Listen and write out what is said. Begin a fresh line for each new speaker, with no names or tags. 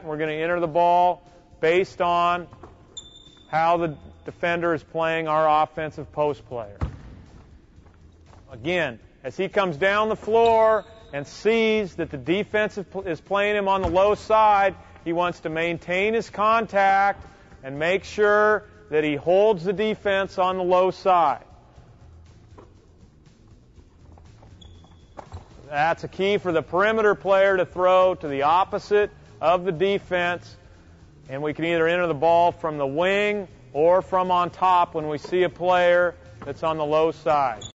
We're going to enter the ball based on how the defender is playing our offensive post player. Again, as he comes down the floor and sees that the defense is playing him on the low side, he wants to maintain his contact and make sure that he holds the defense on the low side. That's a key for the perimeter player to throw to the opposite of the defense. And we can either enter the ball from the wing or from on top when we see a player that's on the low side.